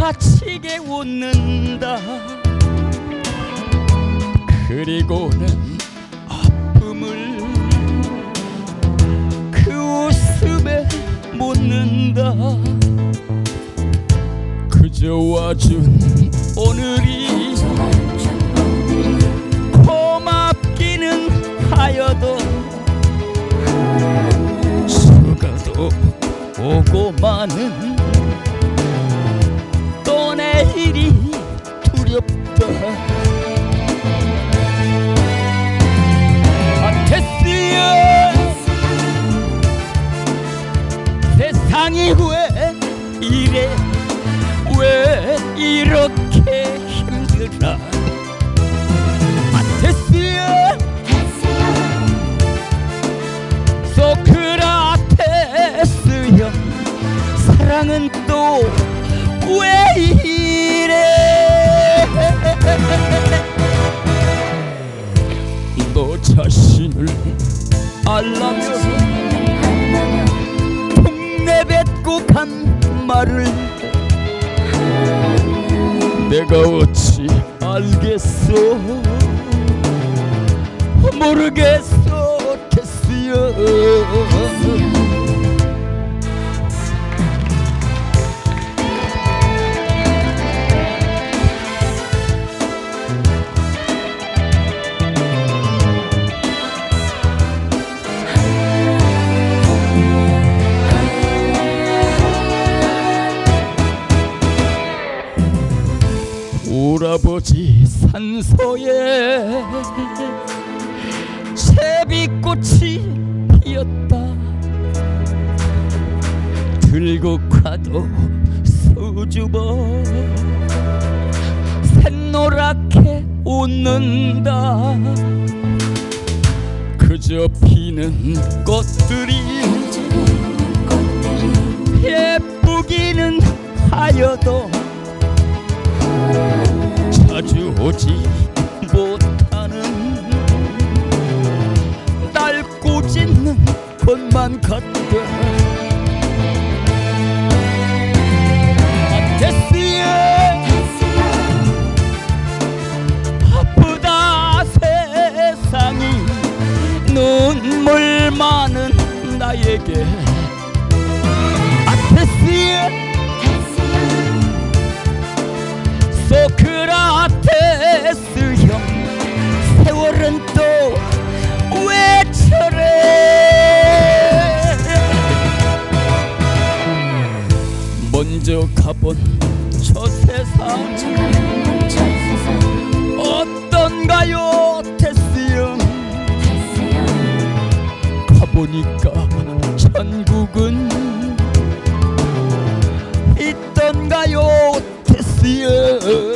다치게 웃는다. 그리고는 아픔을 그 웃음에 묻는다. 그저 와준 오늘이 고맙기는 하여도 수가도 오고 마는 또 내일이 두렵다. 테스야, 세상이 왜 이래, 왜 이렇게 힘들어. 테스야, 소크라테스 형, 사랑은 또 왜 이래. 너 자신을 알라면 통 내뱉고 간 말을 내가 어찌 알겠어. 모르겠어 테스야. 오라버지 산소에 제비꽃이 피었다. 들고 가도 수줍어 샛노랗게 웃는다. 그저 피는 꽃들이 예쁘기는 하여도 자주 오지 못하는 날 꾸짖는 것만 같다. 테스야, 아프다 세상이 눈물 많은 나에게. 테스야, 소크라테스 형, 세월은 또 왜 저래. 먼저 가본 저 세상 어떤가요 테스 형. 가보니까 천국은 있던가요 테스 형.